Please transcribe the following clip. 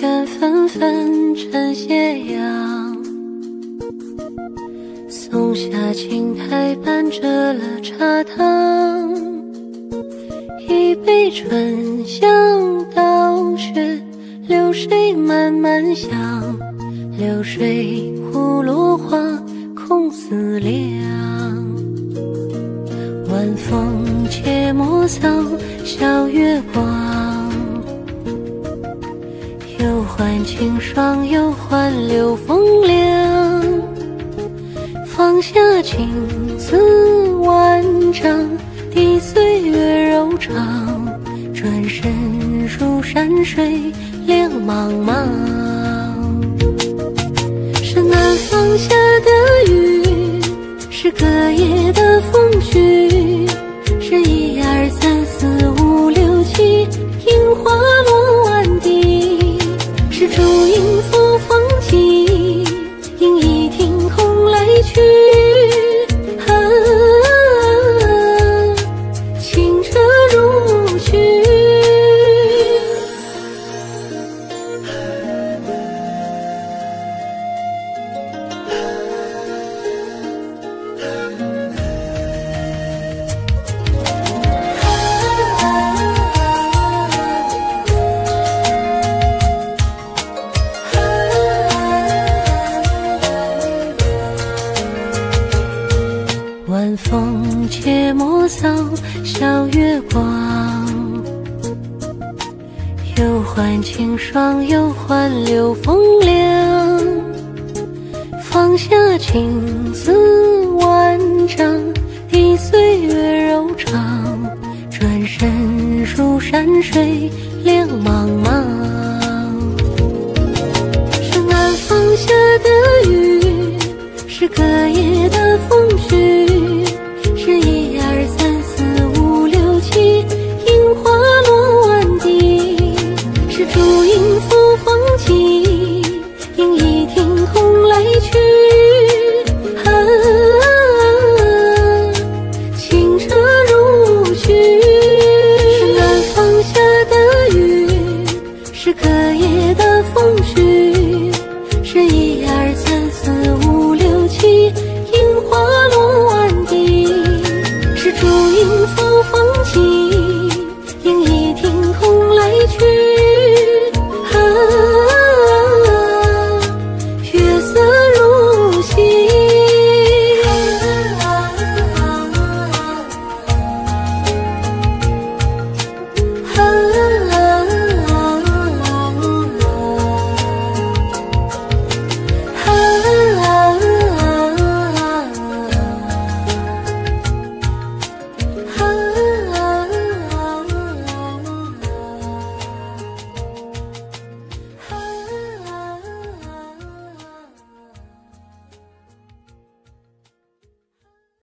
卷纷纷成斜阳，松下青苔伴着了茶汤，一杯醇香倒雪，流水慢慢响，流水胡落花空思量。晚风切莫扫小月光，又换清霜又换柳风凉。放下青丝万丈，抵岁月柔肠，转身入山水两茫茫。是南方下的雨，是隔夜的风絮，是1、2、3、4、5、6、7，樱花落万地，是烛影复风起，应一听红来去。清澈如许。晚风切莫扫小月光，又换清霜又换柳风凉。放下青丝万丈，抵岁月柔肠，转身入山水两茫茫。是南方下的雨，是隔夜的风